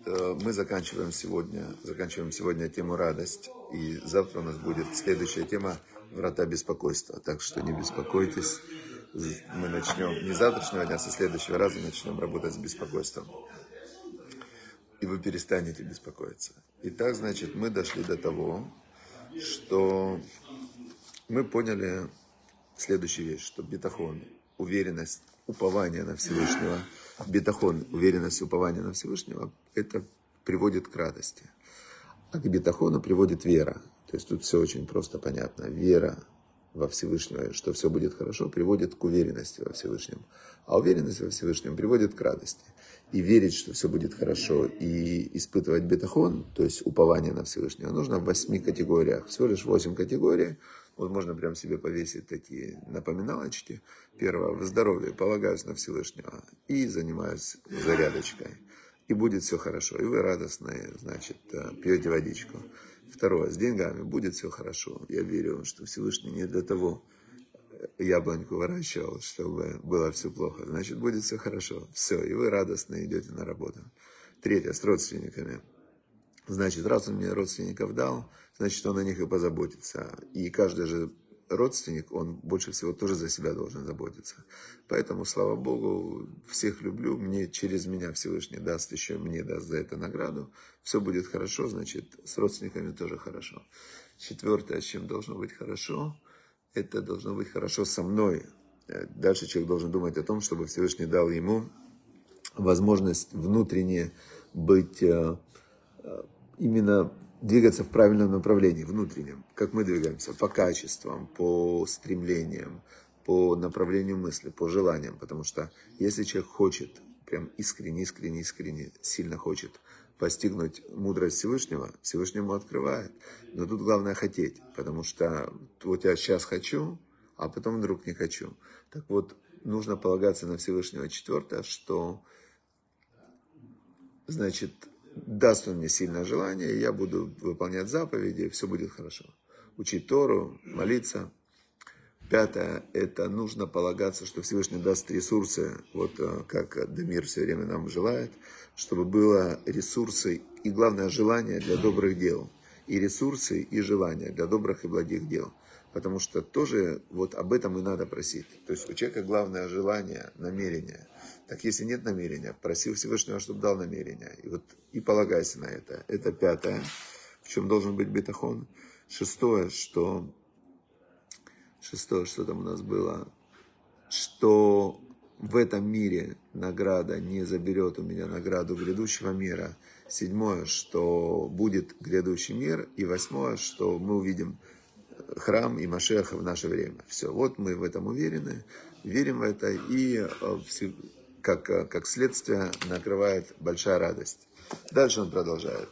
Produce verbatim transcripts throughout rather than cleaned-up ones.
мы заканчиваем сегодня, заканчиваем сегодня тему «Радость». И завтра у нас будет следующая тема «Врата беспокойства». Так что не беспокойтесь. Мы начнем не с завтрашнего дня, а со следующего раза начнем работать с беспокойством. И вы перестанете беспокоиться. Итак, значит, мы дошли до того, что мы поняли следующую вещь, что битахон, уверенность, упование на Всевышнего, битахон, уверенность, упование на Всевышнего, это приводит к радости. А к битахону приводит вера. То есть тут все очень просто понятно. Вера во Всевышнего, что все будет хорошо, приводит к уверенности во Всевышнем. А уверенность во Всевышнем приводит к радости. И верить, что все будет хорошо, и испытывать битахон, то есть упование на Всевышнего, нужно в восьми категориях. Всего лишь восемь категорий. Вот можно прям себе повесить такие напоминалочки. Первое, в здоровье полагаюсь на Всевышнего и занимаюсь зарядочкой. И будет все хорошо. И вы радостные, значит, пьете водичку. Второе, с деньгами будет все хорошо. Я верю, что Всевышний не для того яблоньку выращивал, чтобы было все плохо. Значит, будет все хорошо. Все, и вы радостно идете на работу. Третье, с родственниками. Значит, раз он мне родственников дал, значит, он о них и позаботится. И каждый же родственник, он больше всего тоже за себя должен заботиться. Поэтому, слава Богу, всех люблю. Мне через меня Всевышний даст, еще мне даст за это награду. Все будет хорошо, значит, с родственниками тоже хорошо. Четвертое, с чем должно быть хорошо, это должно быть хорошо со мной. Дальше человек должен думать о том, чтобы Всевышний дал ему возможность внутренне быть... именно двигаться в правильном направлении, внутреннем, как мы двигаемся, по качествам, по стремлениям, по направлению мысли, по желаниям. Потому что если человек хочет, прям искренне, искренне, искренне, сильно хочет постигнуть мудрость Всевышнего, Всевышний ему открывает. Но тут главное хотеть, потому что вот я сейчас хочу, а потом вдруг не хочу. Так вот, нужно полагаться на Всевышнего. Четвертое, что, значит, даст он мне сильное желание, и я буду выполнять заповеди, и все будет хорошо. Учить Тору, молиться. Пятое, это нужно полагаться, что Всевышний даст ресурсы, вот как Дамир все время нам желает, чтобы было ресурсы и, главное, желание для добрых дел. И ресурсы, и желания для добрых и благих дел. Потому что тоже вот об этом и надо просить. То есть у человека главное желание, намерение. Так если нет намерения, проси Всевышнего, чтобы дал намерение. И вот и полагайся на это. Это пятое, в чем должен быть битахон. Шестое, что... Шестое, что там у нас было? Что в этом мире награда не заберет у меня награду грядущего мира. Седьмое, что будет грядущий мир. И восьмое, что мы увидим храм и Машеха в наше время. Все, вот мы в этом уверены, верим в это, и как, как следствие накрывает большая радость. Дальше он продолжает.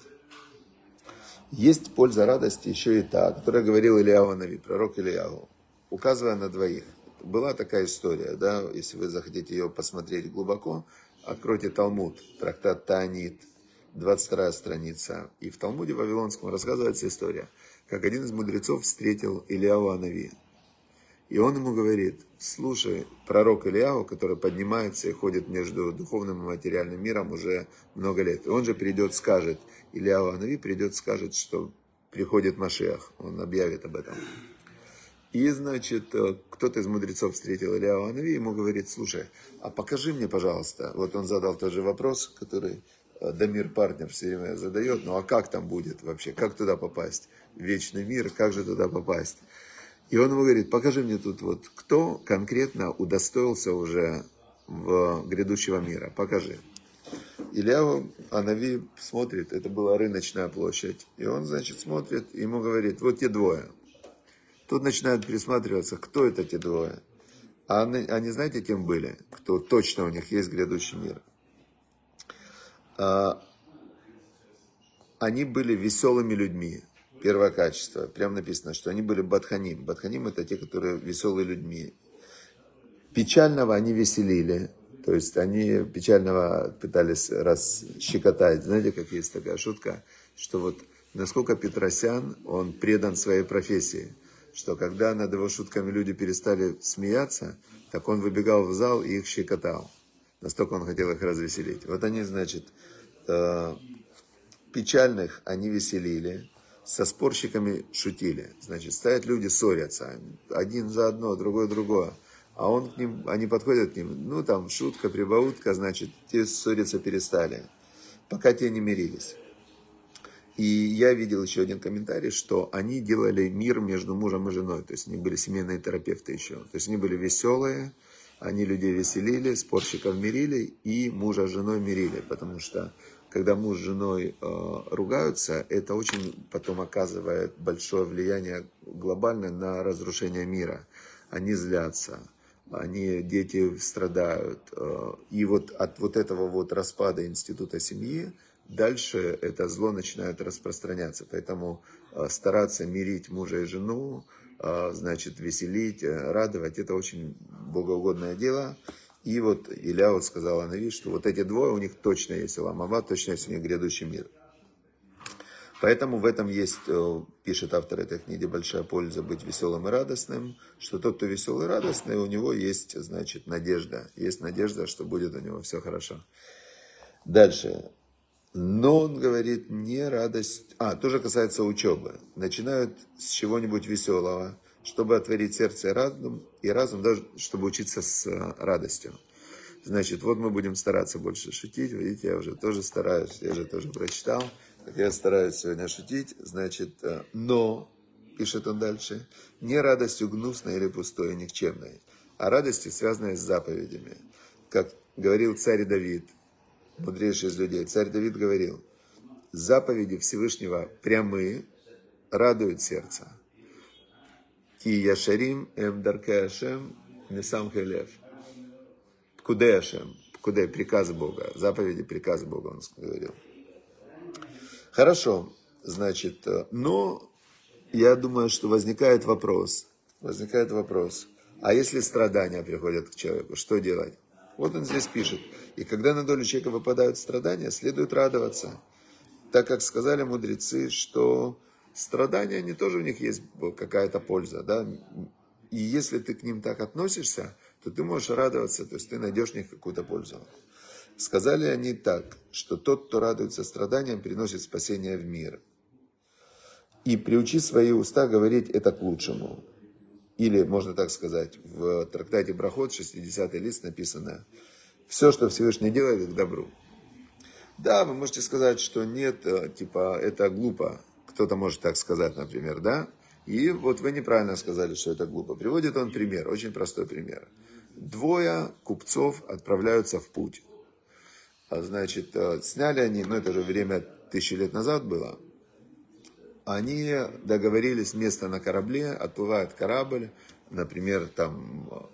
Есть польза радости еще и та, о которой говорил Ильяу Нави, пророк Ильяу, указывая на двоих. Была такая история, да, если вы захотите ее посмотреть глубоко, откройте Талмуд, трактат Таанит, двадцать вторая страница. И в Талмуде Вавилонском рассказывается история, как один из мудрецов встретил Ильяу Нави. И он ему говорит: слушай, пророк Ильяу, который поднимается и ходит между духовным и материальным миром уже много лет. И он же придет, скажет, Ильяу Нави придет, скажет, что приходит Машиах. Он объявит об этом. И, значит, кто-то из мудрецов встретил Ильяу Нави, ему говорит: слушай, а покажи мне, пожалуйста. Вот он задал тот же вопрос, который Дамир партнер все время задает. Ну а как там будет вообще? Как туда попасть? Вечный мир, как же туда попасть? И он ему говорит: покажи мне тут вот, кто конкретно удостоился уже в грядущего мира. Покажи. Ильяу Нави смотрит, это была рыночная площадь. И он, значит, смотрит, ему говорит: вот те двое. Тут начинают присматриваться, кто это те двое. А они, они знаете, кем были? Кто точно у них есть грядущий мир? А, они были веселыми людьми. Первое качество. Прям написано, что они были бадханим. Бадханим — это те, которые веселые людьми. Печального они веселили. То есть они печального пытались расщекотать. Знаете, как есть такая шутка, что вот насколько Петросян, он предан своей профессии. Что когда над его шутками люди перестали смеяться, так он выбегал в зал и их щекотал. Настолько он хотел их развеселить. Вот они, значит, печальных они веселили, со спорщиками шутили. Значит, стоят люди, ссорятся. Один за одно, другой другое. А он к ним, они подходят к ним, ну там шутка, прибаутка, значит, те ссориться перестали, пока те не мирились. И я видел еще один комментарий, что они делали мир между мужем и женой. То есть они были семейные терапевты еще. То есть они были веселые, они людей веселили, спорщиков мирили и мужа с женой мирили. Потому что когда муж с женой э, ругаются, это очень потом оказывает большое влияние глобально на разрушение мира. Они злятся, они, дети страдают. Э, и вот от вот этого вот распада института семьи дальше это зло начинает распространяться. Поэтому э, стараться мирить мужа и жену, э, значит, веселить, э, радовать, это очень богоугодное дело. И вот Илья вот сказал Анави, что вот эти двое, у них точно есть Олам Аба, точно есть у них грядущий мир. Поэтому в этом есть, э, пишет автор этой книги, большая польза быть веселым и радостным, что тот, кто веселый и радостный, у него есть, значит, надежда. Есть надежда, что будет у него все хорошо. Дальше. Но он говорит, не радость... А, тоже касается учебы. Начинают с чего-нибудь веселого, чтобы отворить сердце и разум, и разум даже, чтобы учиться с радостью. Значит, вот мы будем стараться больше шутить. Видите, я уже тоже стараюсь, я же тоже прочитал. Я стараюсь сегодня шутить. Значит, но, пишет он дальше, не радостью гнусной или пустой, и никчемной, а радостью, связанной с заповедями. Как говорил царь Давид, мудрейший из людей. Царь Давид говорил, заповеди Всевышнего прямые, радуют сердце. Ки яшарим эм даркей Ашем мисам хелев. Пкудей Ашем. Пкудей, приказ Бога. Заповеди, приказ Бога, он говорил. Хорошо, значит, но я думаю, что возникает вопрос. Возникает вопрос. А если страдания приходят к человеку, что делать? Вот он здесь пишет. И когда на долю человека выпадают страдания, следует радоваться. Так как сказали мудрецы, что страдания, они тоже у них есть какая-то польза. Да? И если ты к ним так относишься, то ты можешь радоваться, то есть ты найдешь в них какую-то пользу. Сказали они так, что тот, кто радуется страданиям, приносит спасение в мир. И приучи свои уста говорить это к лучшему. Или, можно так сказать, в трактате Брахот, шестидесятый лист, написано, все, что Всевышний делает, к добру. Да, вы можете сказать, что нет, типа, это глупо. Кто-то может так сказать, например, да? И вот вы неправильно сказали, что это глупо. Приводит он пример, очень простой пример. Двое купцов отправляются в путь. Значит, сняли они, ну это же время тысячи лет назад было, они договорились место на корабле, отплывает корабль, например, там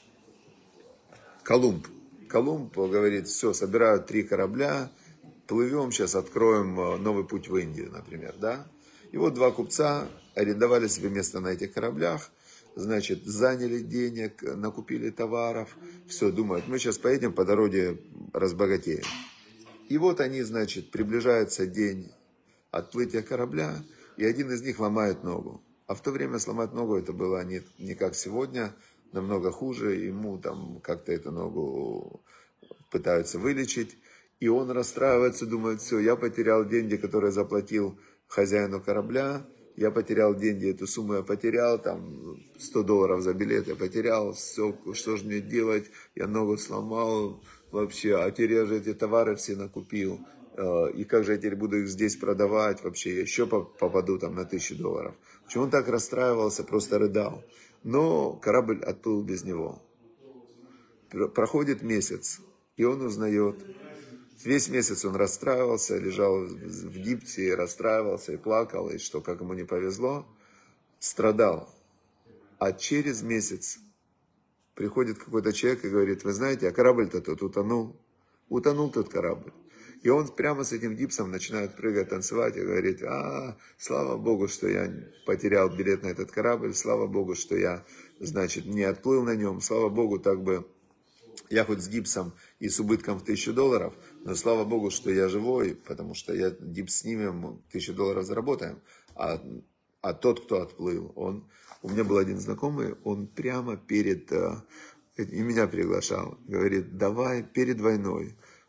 Колумб. Колумб говорит, все, собирают три корабля, плывем, сейчас откроем новый путь в Индию, например, да. И вот два купца арендовали себе место на этих кораблях, значит, заняли денег, накупили товаров, все, думают, мы сейчас поедем по дороге, разбогатеем. И вот они, значит, приближается день отплытия корабля, и один из них ломает ногу. А в то время сломать ногу это было не, не как сегодня, намного хуже. Ему там как-то эту ногу пытаются вылечить. И он расстраивается, думает, все, я потерял деньги, которые заплатил хозяину корабля. Я потерял деньги, эту сумму я потерял, там сто долларов за билет я потерял. Все, что же мне делать? Я ногу сломал вообще, а теперь я же эти товары все накупил. И как же я теперь буду их здесь продавать вообще, я еще попаду там на тысячу долларов. Почему он так расстраивался, просто рыдал. Но корабль отплыл без него. Проходит месяц, и он узнает. Весь месяц он расстраивался, лежал в гипсе, расстраивался и плакал, и что, как ему не повезло, страдал. А через месяц приходит какой-то человек и говорит, вы знаете, а корабль-то тут утонул. Утонул тот корабль. И он прямо с этим гипсом начинает прыгать, танцевать и говорит, а, слава Богу, что я потерял билет на этот корабль, слава Богу, что я, значит, не отплыл на нем, слава Богу, так бы я хоть с гипсом и с убытком в тысячу долларов, но слава Богу, что я живой, потому что я гипс снимем, тысячу долларов заработаем, а, а тот, кто отплыл, он, у меня был один знакомый, он прямо перед, и меня приглашал, говорит, давай перед войной,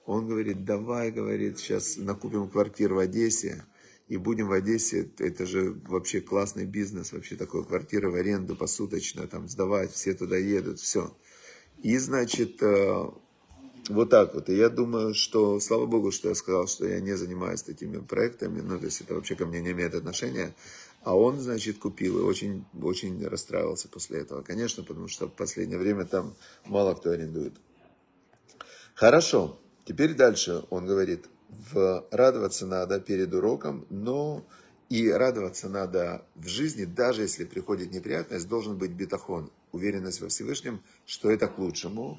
Он говорит, давай, говорит, сейчас накупим квартиру в Одессе, и будем в Одессе, это же вообще классный бизнес, вообще такой квартира в аренду посуточно, там сдавать, все туда едут, все. И, значит, вот так вот. И я думаю, что, слава Богу, что я сказал, что я не занимаюсь такими проектами, ну, то есть это вообще ко мне не имеет отношения. А он, значит, купил и очень, очень расстраивался после этого, конечно, потому что в последнее время там мало кто арендует. Хорошо, теперь дальше он говорит, в, радоваться надо перед уроком, но и радоваться надо в жизни, даже если приходит неприятность, должен быть битахон, уверенность во Всевышнем, что это к лучшему.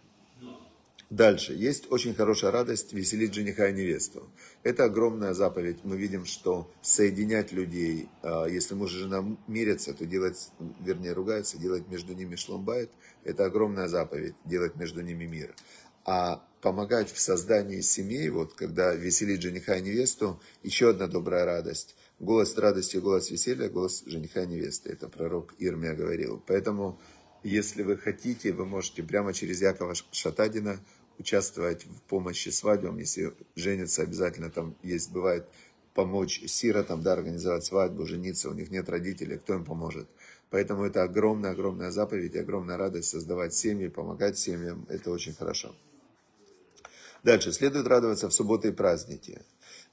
Дальше. Есть очень хорошая радость веселить жениха и невесту. Это огромная заповедь. Мы видим, что соединять людей, если муж и жена мирятся, то делать, вернее, ругаются, делать между ними шломбайт, это огромная заповедь, делать между ними мир. А помогать в создании семей, вот когда веселить жениха и невесту, еще одна добрая радость. Голос радости, голос веселья, голос жениха и невесты. Это пророк Ирмия говорил. Поэтому, если вы хотите, вы можете прямо через Якова Шатадина участвовать в помощи свадьбам. Если женятся, обязательно там есть, бывает, помочь сиротам, да, организовать свадьбу, жениться, у них нет родителей, кто им поможет. Поэтому это огромная-огромная заповедь, огромная радость создавать семьи, помогать семьям, это очень хорошо. Дальше, следует радоваться в субботы и праздники,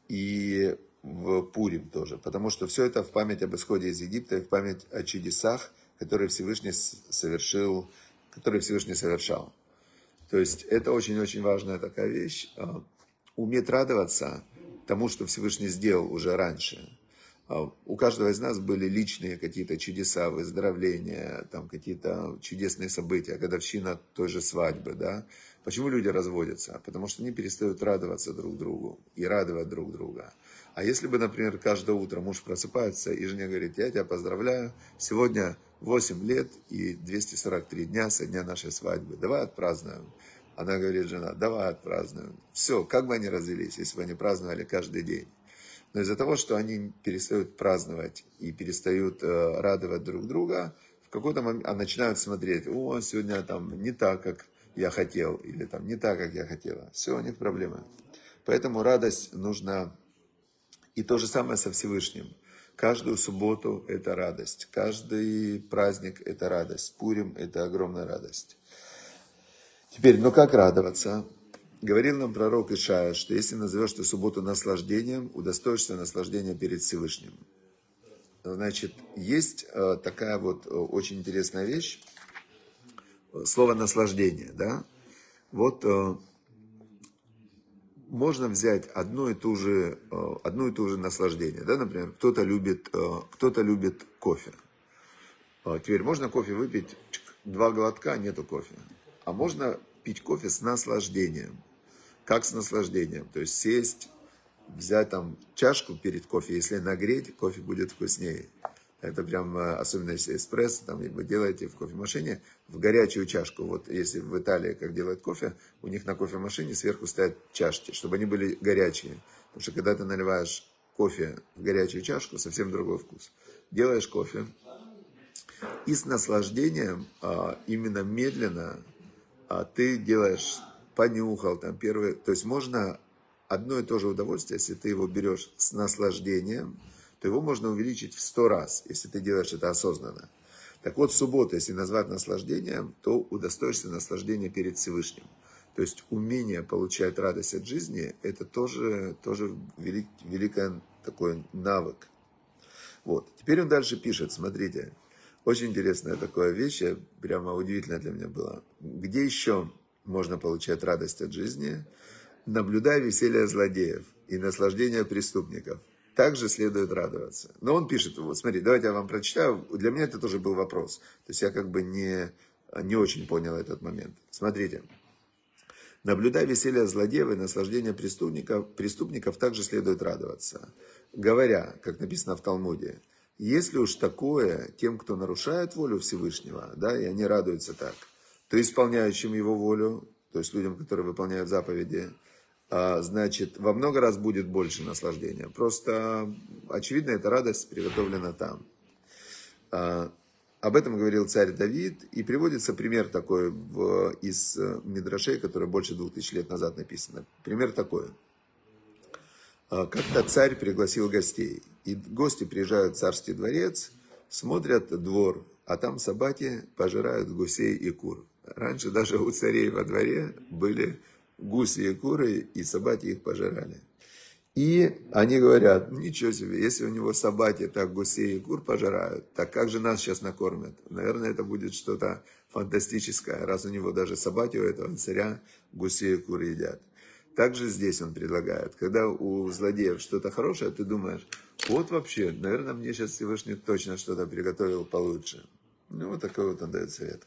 и в Пурим тоже, потому что все это в память об исходе из Египта и в память о чудесах, которые Всевышний совершил, которые Всевышний совершал. То есть это очень-очень важная такая вещь. Уметь радоваться тому, что Всевышний сделал уже раньше. У каждого из нас были личные какие-то чудеса, выздоровления, там какие-то чудесные события, годовщина той же свадьбы, да. Почему люди разводятся? Потому что они перестают радоваться друг другу и радовать друг друга. А если бы, например, каждое утро муж просыпается и жене говорит, я тебя поздравляю, сегодня восемь лет и двести сорок три дня со дня нашей свадьбы, давай отпразднуем. Она говорит, жена, давай отпразднуем. Все, как бы они развелись, если бы они праздновали каждый день. Но из-за того, что они перестают праздновать и перестают э, радовать друг друга, в какой-то момент а начинают смотреть, о, сегодня там не так, как я хотел, или там не так, как я хотела. Все, у них проблемы. Поэтому радость нужна. И то же самое со Всевышним. Каждую субботу это радость, каждый праздник это радость, Пурим это огромная радость. Теперь, ну как радоваться? Говорил нам пророк Ишая, что если назовешь ты субботу наслаждением, удостоишься наслаждения перед Всевышним. Значит, есть такая вот очень интересная вещь, слово наслаждение, да? Вот можно взять одно и ту же, одно и ту же наслаждение, да, например, кто-то любит, кто-то любит кофе. Теперь можно кофе выпить, два глотка, нету кофе. А можно пить кофе с наслаждением. Как с наслаждением? То есть сесть, взять там чашку перед кофе, если нагреть, кофе будет вкуснее. Это прям, особенно если эспрессо, там, вы делаете в кофемашине, в горячую чашку. Вот если в Италии, как делают кофе, у них на кофемашине сверху стоят чашки, чтобы они были горячие. Потому что когда ты наливаешь кофе в горячую чашку, совсем другой вкус. Делаешь кофе и с наслаждением, именно медленно, ты делаешь, понюхал там первый. То есть можно одно и то же удовольствие, если ты его берешь с наслаждением, то его можно увеличить в сто раз, если ты делаешь это осознанно. Так вот, субботу, если назвать наслаждением, то удостоишься наслаждения перед Всевышним. То есть умение получать радость от жизни, это тоже, тоже велик, великий такой навык. Вот. Теперь он дальше пишет, смотрите, очень интересная такая вещь, прямо удивительно для меня было. Где еще можно получать радость от жизни? Наблюдая веселье злодеев и наслаждение преступников. Также следует радоваться. Но он пишет, вот смотри, давайте я вам прочитаю. Для меня это тоже был вопрос. То есть я как бы не, не очень понял этот момент. Смотрите. Наблюдая веселье злодеев и наслаждение преступников, преступников, также следует радоваться. Говоря, как написано в Талмуде, если уж такое тем, кто нарушает волю Всевышнего, да, и они радуются так, то исполняющим его волю, то есть людям, которые выполняют заповеди, значит, во много раз будет больше наслаждения. Просто, очевидно, эта радость приготовлена там. об этом говорил царь Давид, и приводится пример такой в, из Мидрашей, который больше двух тысяч лет назад написано. Пример такой. Как-то царь пригласил гостей, и гости приезжают в царский дворец, смотрят двор, а там собаки пожирают гусей и кур. Раньше даже у царей во дворе были гуси и куры, и собаки их пожирали. И они говорят, ничего себе, если у него собаки так гусей и кур пожирают, так как же нас сейчас накормят? Наверное, это будет что-то фантастическое, раз у него даже собаки у этого царя гусей и кур едят. Также здесь он предлагает, когда у злодеев что-то хорошее, ты думаешь, вот вообще, наверное, мне сейчас Всевышний точно что-то приготовил получше. Ну, вот такой вот он дает совет.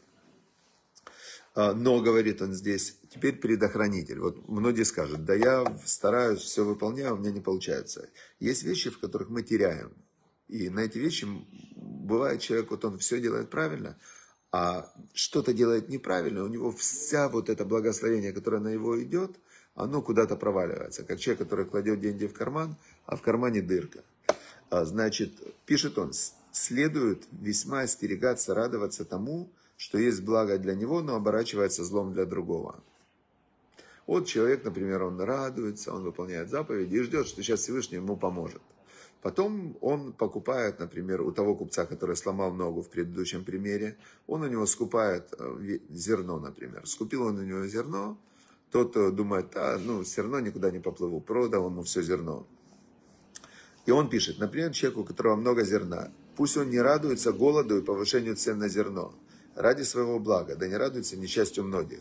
Но, говорит он здесь, теперь предохранитель. Вот многие скажут, да я стараюсь, все выполняю, у меня не получается. Есть вещи, в которых мы теряем. И на эти вещи бывает человек, вот он все делает правильно, а что-то делает неправильно, у него вся вот это благословение, которое на его идет, оно куда-то проваливается. Как человек, который кладет деньги в карман, а в кармане дырка. Значит, пишет он, следует весьма остерегаться, радоваться тому, что есть благо для него, но оборачивается злом для другого. Вот человек, например, он радуется, он выполняет заповеди и ждет, что сейчас Всевышний ему поможет. Потом он покупает, например, у того купца, который сломал ногу в предыдущем примере, он у него скупает зерно, например. Скупил он у него зерно, тот думает, а, ну, все равно никуда не поплыву, продал ему все зерно. И он пишет, например, человеку, у которого много зерна, пусть он не радуется голоду и повышению цен на зерно, ради своего блага, да не радуется несчастью многих.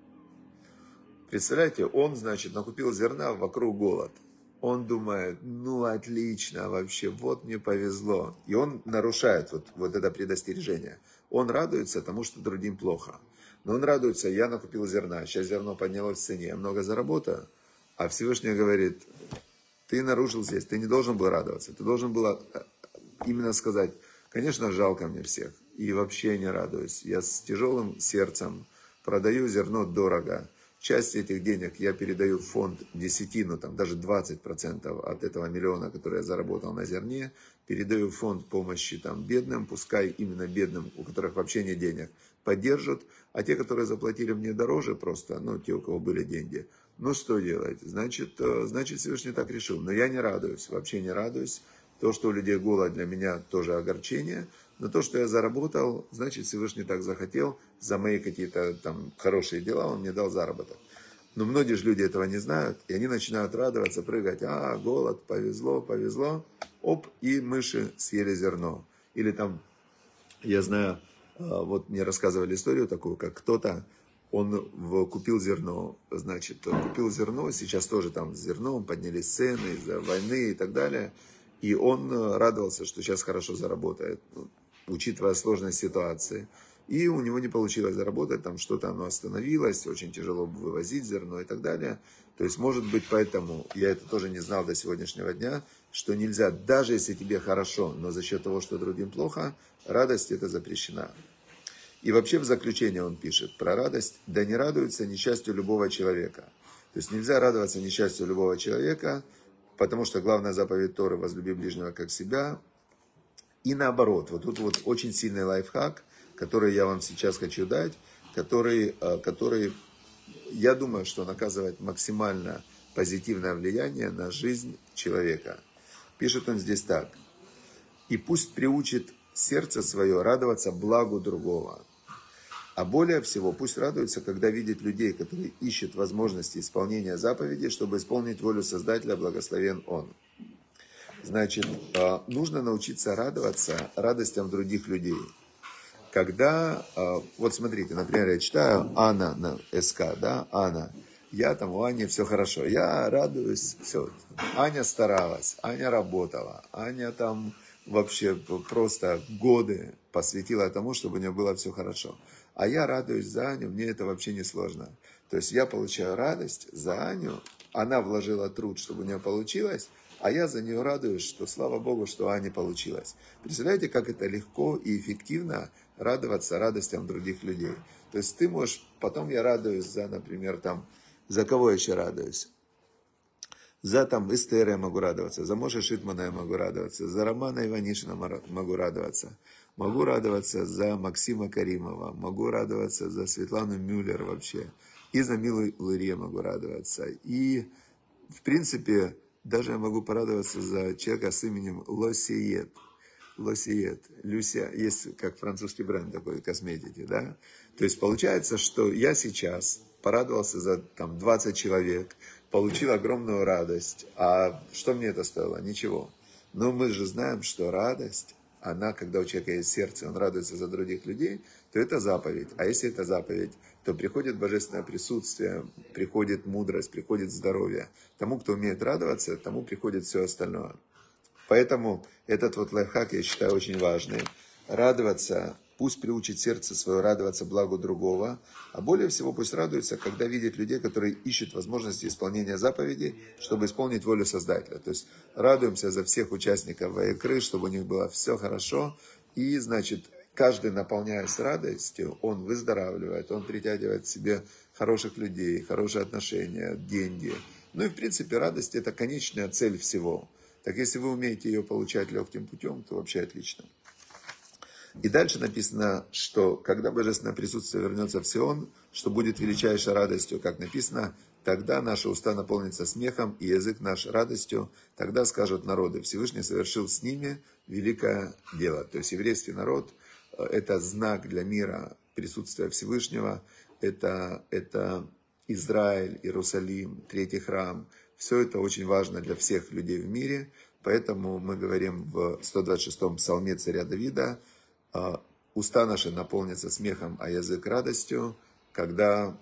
Представляете, он, значит, накупил зерна, вокруг голод. Он думает, ну отлично вообще, вот мне повезло. И он нарушает вот, вот это предостережение. Он радуется тому, что другим плохо. Но он радуется, я накупил зерна, сейчас зерно поднялось в цене, я много заработаю. А Всевышний говорит, ты нарушил здесь, ты не должен был радоваться. Ты должен был именно сказать, конечно, жалко мне всех. И вообще не радуюсь. Я с тяжелым сердцем продаю зерно дорого. Часть этих денег я передаю в фонд десятину, там даже двадцать процентов от этого миллиона, который я заработал на зерне, передаю в фонд помощи там, бедным, пускай именно бедным, у которых вообще нет денег, поддержат. А те, которые заплатили мне дороже просто, ну, те, у кого были деньги, ну, что делать? Значит, значит, Всевышний так решил. Но я не радуюсь, вообще не радуюсь. То, что у людей голод, для меня тоже огорчение. Но то, что я заработал, значит, Всевышний так захотел. За мои какие-то там хорошие дела он мне дал заработок. Но многие же люди этого не знают. И они начинают радоваться, прыгать. А, голод, повезло, повезло. Оп, и мыши съели зерно. Или там, я знаю, вот мне рассказывали историю такую, как кто-то, он купил зерно, значит, купил зерно, сейчас тоже там с зерном поднялись цены из-за войны и так далее. И он радовался, что сейчас хорошо заработает, учитывая сложность ситуации. И у него не получилось заработать, там что-то оно остановилось, очень тяжело вывозить зерно и так далее. То есть, может быть, поэтому, я это тоже не знал до сегодняшнего дня, что нельзя, даже если тебе хорошо, но за счет того, что другим плохо, радость это запрещена. И вообще в заключение он пишет про радость, да не радуется несчастью любого человека. То есть нельзя радоваться несчастью любого человека, потому что главная заповедь Торы – возлюби ближнего как себя. И наоборот, вот тут вот очень сильный лайфхак, который я вам сейчас хочу дать, который, который я думаю, что он оказывает максимально позитивное влияние на жизнь человека. Пишет он здесь так. «И пусть приучит сердце свое радоваться благу другого. А более всего пусть радуется, когда видит людей, которые ищут возможности исполнения заповедей, чтобы исполнить волю Создателя, благословен Он». Значит, нужно научиться радоваться радостям других людей. Когда, вот смотрите, например, я читаю Анна на СК, да, Анна. Я там, у Ани все хорошо, я радуюсь, все. Аня старалась, Аня работала, Аня там вообще просто годы посвятила тому, чтобы у нее было все хорошо. А я радуюсь за Аню, мне это вообще не сложно. То есть я получаю радость за Аню, она вложила труд, чтобы у нее получилось, а я за нее радуюсь, что слава Богу, что Ане получилось. Представляете, как это легко и эффективно радоваться радостям других людей. То есть ты можешь, потом я радуюсь за, например, там, за кого я еще радуюсь? За там Эстера я могу радоваться, за Моше Шитмана я могу радоваться, за Романа Иванишина могу радоваться. Могу радоваться за Максима Каримова, могу радоваться за Светлану Мюллер вообще. И за Милу Лурье могу радоваться. И, в принципе, даже я могу порадоваться за человека с именем Лосиет. Лосиет. Люся, есть как французский бренд такой косметики, да? То есть получается, что я сейчас порадовался за там двадцать человек, получил огромную радость. А что мне это стоило? Ничего. Но мы же знаем, что радость, она, когда у человека есть сердце, он радуется за других людей, то это заповедь. А если это заповедь, то приходит божественное присутствие, приходит мудрость, приходит здоровье. Тому, кто умеет радоваться, тому приходит все остальное. Поэтому этот вот лайфхак я считаю очень важный. Радоваться, пусть приучит сердце свое радоваться благу другого, а более всего пусть радуется, когда видит людей, которые ищут возможности исполнения заповедей, чтобы исполнить волю Создателя. То есть радуемся за всех участников Ваикры, чтобы у них было все хорошо. И, значит, каждый, наполняясь радостью, он выздоравливает, он притягивает к себе хороших людей, хорошие отношения, деньги. Ну и, в принципе, радость – это конечная цель всего. Так если вы умеете ее получать легким путем, то вообще отлично. И дальше написано, что когда божественное присутствие вернется в Сион, что будет величайшей радостью, как написано, тогда наши уста наполнятся смехом, и язык наш радостью, тогда скажут народы, Всевышний совершил с ними великое дело. То есть еврейский народ – это знак для мира присутствия Всевышнего, это, это Израиль, Иерусалим, третий храм. Все это очень важно для всех людей в мире, поэтому мы говорим в сто двадцать шестом псалме царя Давида: «Уста наши наполнятся смехом, а язык радостью», когда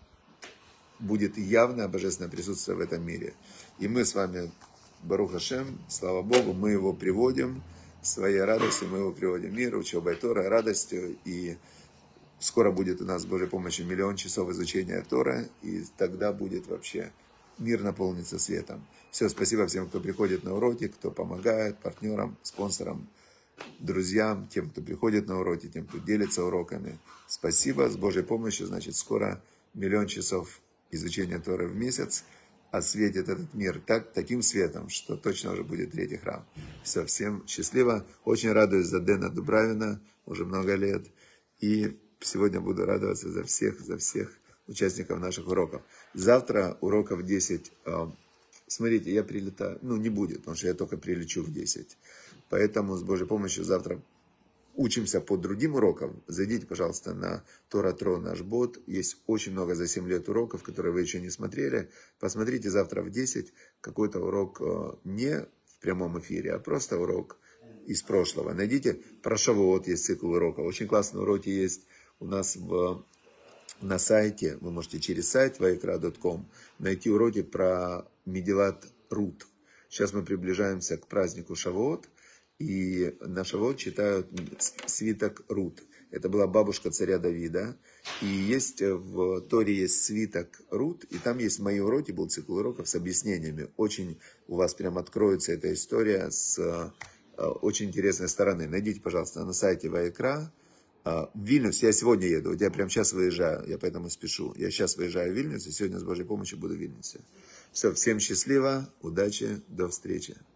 будет явное божественное присутствие в этом мире. И мы с вами, Барух Ашем, слава Богу, мы его приводим, своей радостью мы его приводим в мир, учебой Торы, радостью, и скоро будет у нас с Божьей помощью миллион часов изучения Торы, и тогда будет вообще мир наполнится светом. Все, спасибо всем, кто приходит на уроки, кто помогает, партнерам, спонсорам, друзьям, тем, кто приходит на уроки, тем, кто делится уроками. Спасибо, с Божьей помощью, значит, скоро миллион часов изучения Торы в месяц осветит этот мир так, таким светом, что точно уже будет третий храм. Все, всем счастливо. Очень радуюсь за Дэна Дубравина, уже много лет. И сегодня буду радоваться за всех, за всех участников наших уроков. Завтра уроков десять. Смотрите, я прилетаю, ну не будет, потому что я только прилечу в десять. Поэтому с Божьей помощью завтра учимся по другим урокам. Зайдите, пожалуйста, на Тора-Тро, наш бот. Есть очень много за семь лет уроков, которые вы еще не смотрели. Посмотрите завтра в десять какой-то урок не в прямом эфире, а просто урок из прошлого. Найдите про Шавуот, есть цикл уроков. Очень классные уроки есть у нас в... на сайте. Вы можете через сайт вайкра точка ком найти уроки про Мегилат Рут. Сейчас мы приближаемся к празднику Шавуот. И на Шавуот читают свиток Рут. Это была бабушка царя Давида. И есть в Торе есть свиток Рут. И там есть мои уроки, был цикл уроков с объяснениями. Очень у вас прям откроется эта история с очень интересной стороны. Найдите, пожалуйста, на сайте Вайкра. В Вильнюс я сегодня еду. Вот я прямо сейчас выезжаю. Я поэтому спешу. Я сейчас выезжаю в Вильнюс. И сегодня с Божьей помощью буду в Вильнюсе. Все, всем счастливо, удачи, до встречи.